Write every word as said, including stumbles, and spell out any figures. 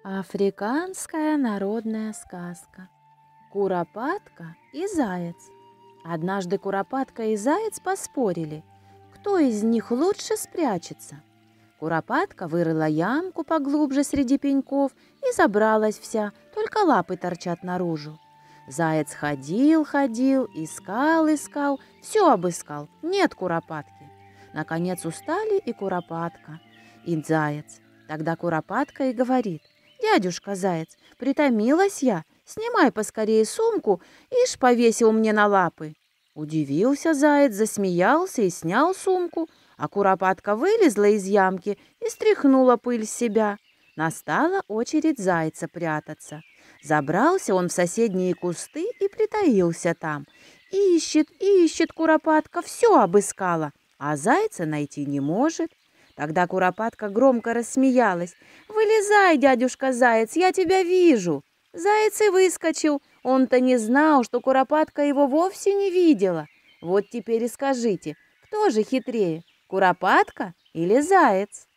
Африканская народная сказка. Куропатка и заяц. Однажды Куропатка и заяц поспорили, кто из них лучше спрячется. Куропатка вырыла ямку поглубже среди пеньков и забралась вся, только лапы торчат наружу. Заяц ходил, ходил, искал, искал, все обыскал, нет Куропатки. Наконец устали и Куропатка, и заяц. Тогда Куропатка и говорит: «Дядюшка Заяц, притомилась я, снимай поскорее сумку, ишь повесил мне на лапы». Удивился заяц, засмеялся и снял сумку, а Куропатка вылезла из ямки и стряхнула пыль с себя. Настала очередь зайца прятаться. Забрался он в соседние кусты и притаился там. Ищет, ищет Куропатка, все обыскала, а зайца найти не может. Тогда Куропатка громко рассмеялась. «Вылезай, дядюшка Заяц, я тебя вижу!» Заяц и выскочил. Он-то не знал, что Куропатка его вовсе не видела. Вот теперь и скажите, кто же хитрее, Куропатка или Заяц?